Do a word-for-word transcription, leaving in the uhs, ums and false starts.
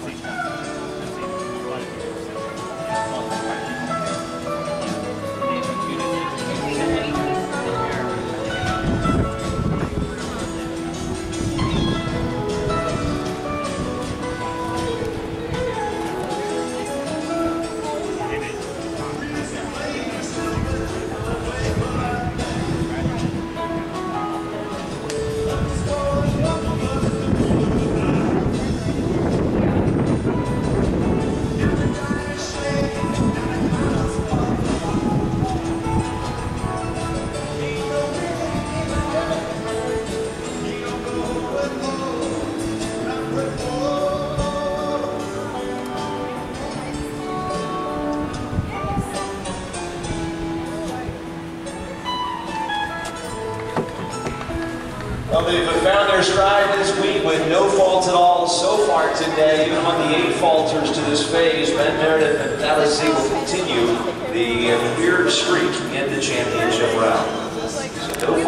Well, they've found their stride this week with no faults at all so far today. Even among the eight falters to this phase, Ben Meredith and Thalys will continue the weird streak in the championship round. So no